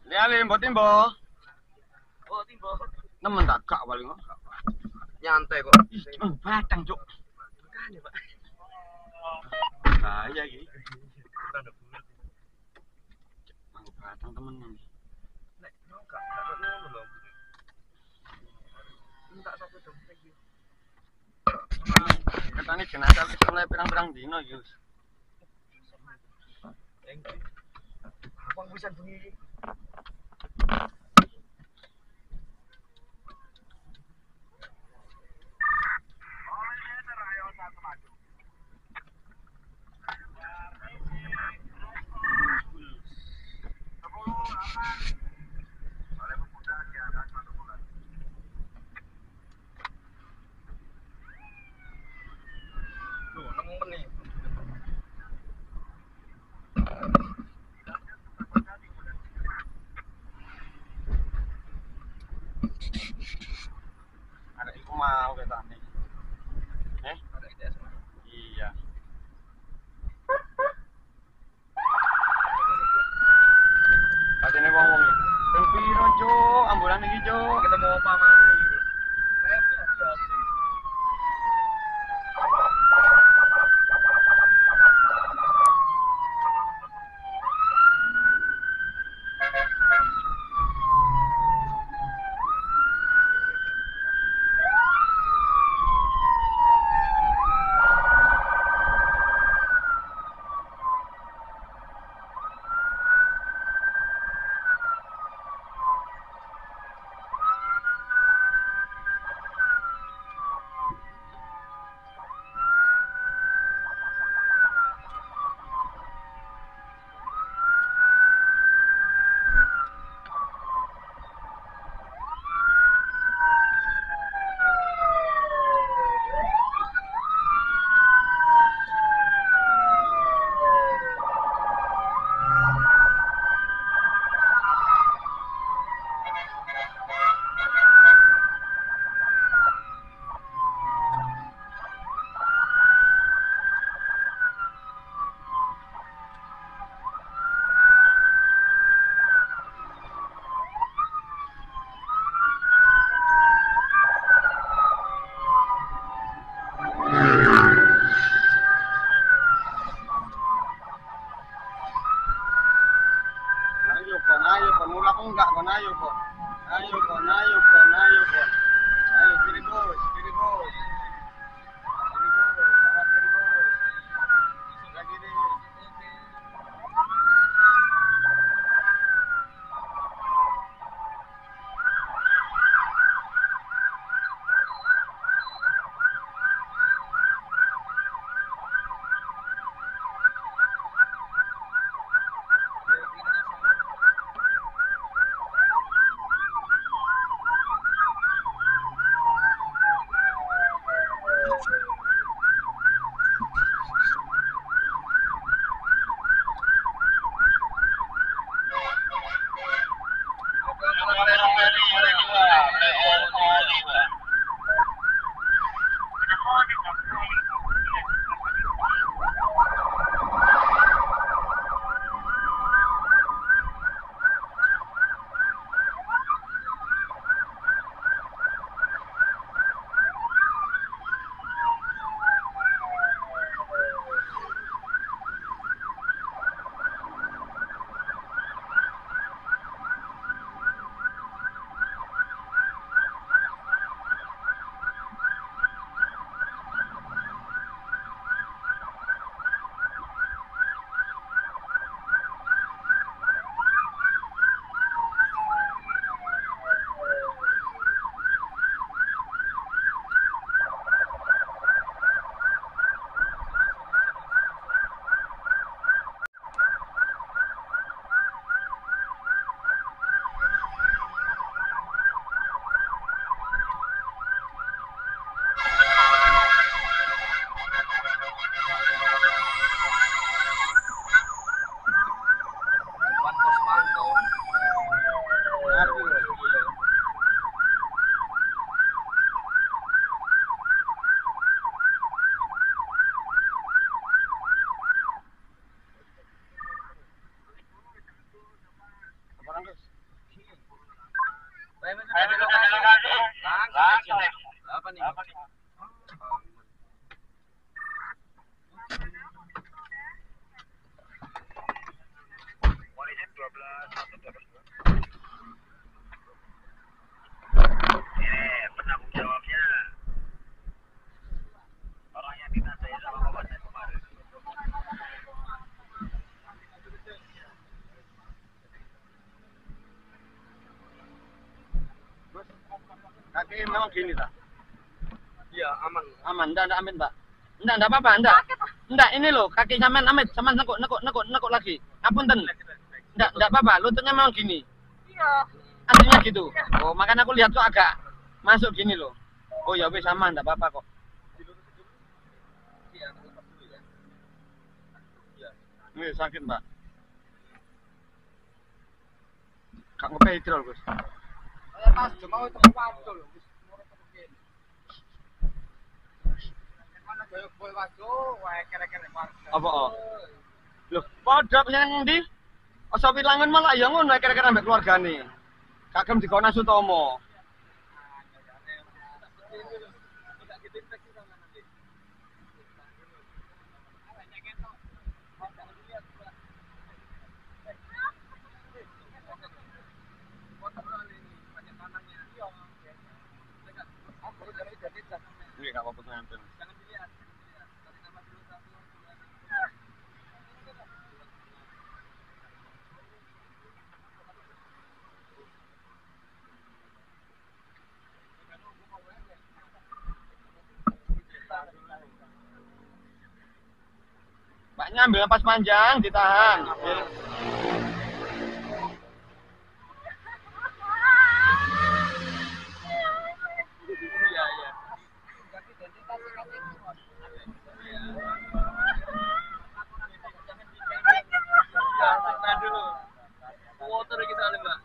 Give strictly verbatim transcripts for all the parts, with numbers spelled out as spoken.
Lihat mbok timbo. Oh, timbo. Nemen tak gak paling kok. Nyantai kok. Oh, batang, Cuk. Makane, Pak. Bahaya iki. Tanda bulat. Aku batang temenan. Nek mau gak gak ngono lho. Entak satu jam iki. Katanya jenazah wis mulai pirang-pirang dino iki. Eng. Wong pisan bengi iki. Loh, nemu meneh. Ada iku mau ketane. Eh? Ada ide semua. Iya. Katene wong-wong iki. Ping piro, Cuk? Ambulan iki, Cuk. Ketemu apa mana iki? Saya punya job. Ayo kon, ayo kon, mulak enggak kon, ayo kon. Ayo kon, ayo kon, ayo kon. Ayo kiri bos, kiri bos. Kiri bos, awas kiri bos. Sebelah kiri. Apa nih? Apa nih? Polisi dua belas satu dua belas. Ini penanggung jawabnya orang yang ditandai sama kawasan kemarin. Kaki memang gini tak? Iya, aman. Aman, enggak, enggak amin, Pak. Enggak, enggak apa-apa, enggak. Enggak, ini loh, kaki sampean amit, sampean nekuk, nekuk, nekuk, nekuk lagi. Ngapunten. Enggak, enggak apa-apa, lututnya memang gini. Iya. Aslinya gitu. Oh, makanya aku lihat kok agak masuk gini loh. Oh ya wis sama, enggak apa-apa kok. Iya, lepas dulu ya. Iya. Ini sakit, Mbak. Kak ngopi hidrol, Gus. Saya pas cuma itu waktu loh. Mana koyo koyo waktu, wae kere-kere warga. Apa oh? Loh, padha yang ndi? Asa wilangan malah ya ngono kira-kira ambek keluargane. Kagem dikona Sutomo. Iya, enggak apa-apa nempel. Mbaknya ambil napas panjang, ditahan. Iya, iya. Ya, tahan dulu. Water kita Mbak.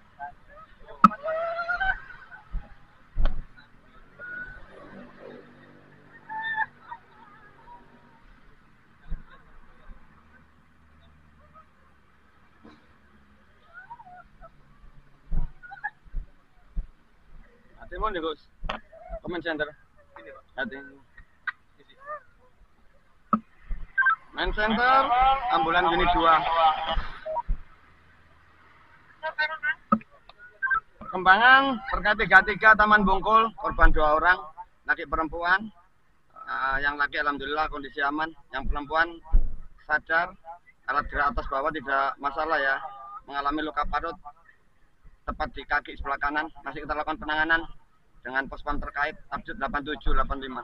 Hati mau nih, Gus. Comment center. Ini, Pak. Hati. Main center, ambulan unit dua. Perkembangan terkait tiga tiga Taman Bungkul, korban dua orang, laki perempuan. Uh, yang laki alhamdulillah kondisi aman, yang perempuan sadar, alat gerak atas bawah tidak masalah ya, mengalami luka parut tepat di kaki sebelah kanan. Masih kita lakukan penanganan dengan pospam terkait update delapan tujuh delapan lima.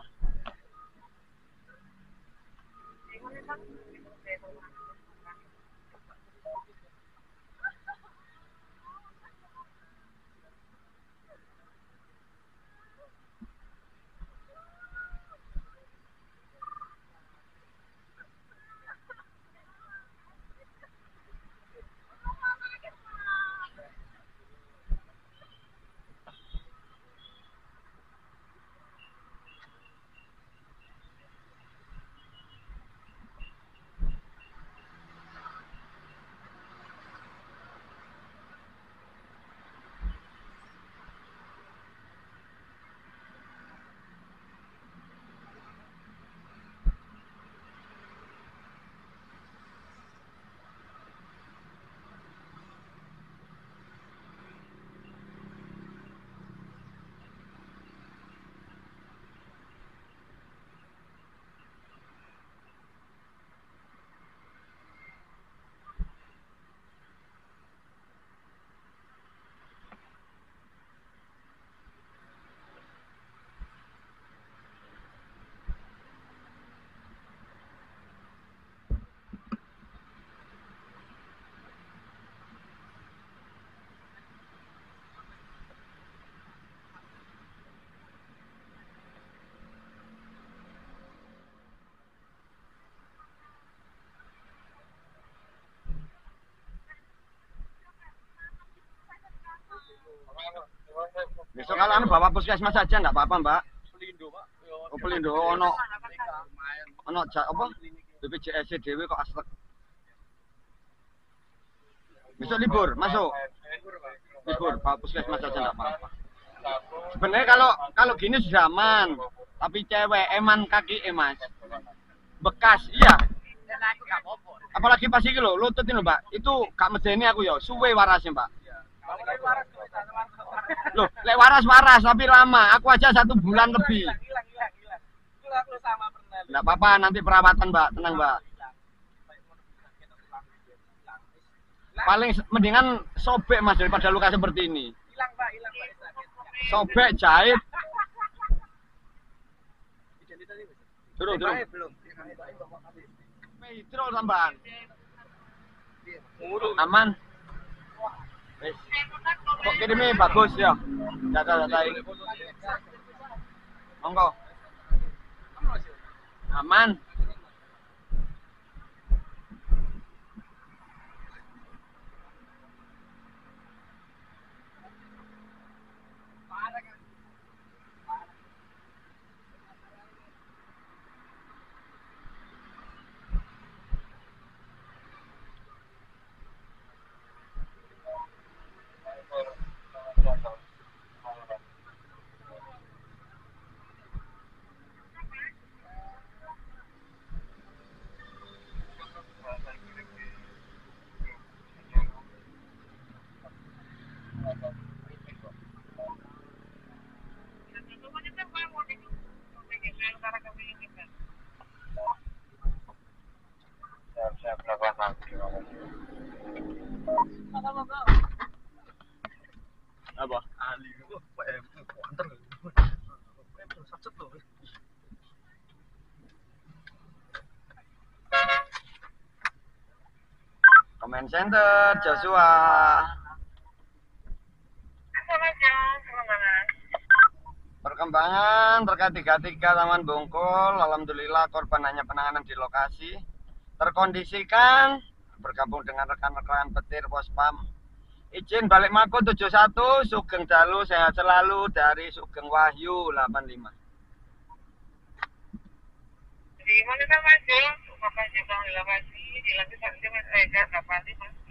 Besok kalau anu bawa puskesmas saja enggak apa-apa, Mbak. Pelindo, Pak. Oh, Pelindo ono ono ja, apa? B P J S dhewe kok aslek. Besok libur, masuk. Libur, Pak. Libur, bawa puskesmas saja enggak apa-apa. Sebenarnya kalau kalau gini sudah aman, tapi cewek eman kaki emas bekas iya. Dan aku gak apa-apa. Apalagi pas iki lho, lutut ini lho, Mbak. Itu gak medeni aku ya, suwe warasnya, Mbak. Kalau lagi waras tuh, waras, waras. Loh, lek waras-waras tapi lama. Aku aja satu bulan lebih. Hilang, hilang, hilang, hilang. Itu aku sama pernah. Enggak apa-apa, nanti perawatan, Mbak. Tenang, Mbak. Paling mendingan sobek, Mas, daripada luka seperti ini. Hilang, Pak, hilang, Pak. Sobek, jahit. Identitas ini. Durung, durung. Belum. Hidro tambahan. Ngurung. Aman. Wis. Kok kirimnya bagus ya? Data-data ini. Monggo. Aman. Apa? Ali itu Pak M kuanter. Sacet loh. Comment Center Joshua. Perkembangan terkait tiga puluh tiga Taman Bungkul, alhamdulillah korban hanya penanganan di lokasi, terkondisikan, bergabung dengan rekan-rekan petir Pospam. Izin balik Mako tujuh satu, Sugeng Dalu sehat selalu dari Sugeng Wahyu delapan lima. Di mana kan Mas Jo? Bapak Jepang delapan sih, di lantai satu Mas Ega delapan lima.